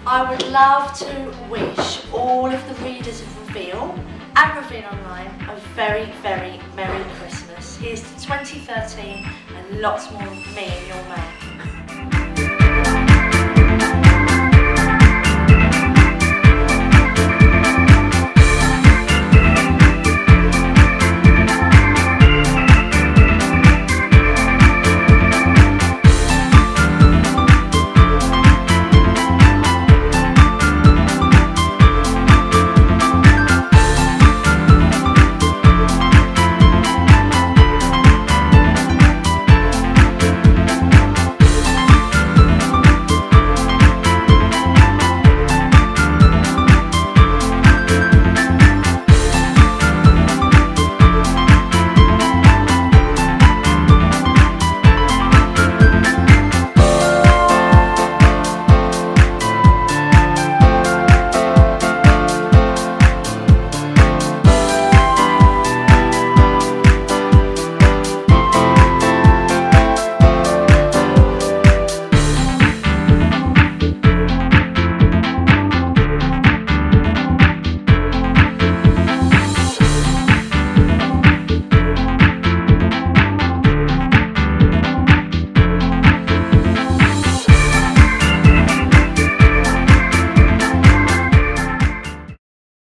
I would love to wish all of the readers of Reveal and Reveal Online a very, very Merry Christmas. Here's to 2013 and lots more of me and your man.